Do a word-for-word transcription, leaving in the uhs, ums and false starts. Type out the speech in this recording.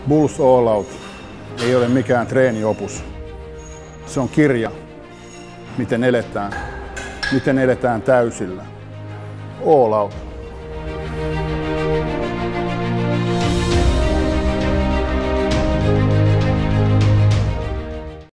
Bulls All Out ei ole mikään treeniopus. Se on kirja, miten eletään, miten eletään täysillä. All Out.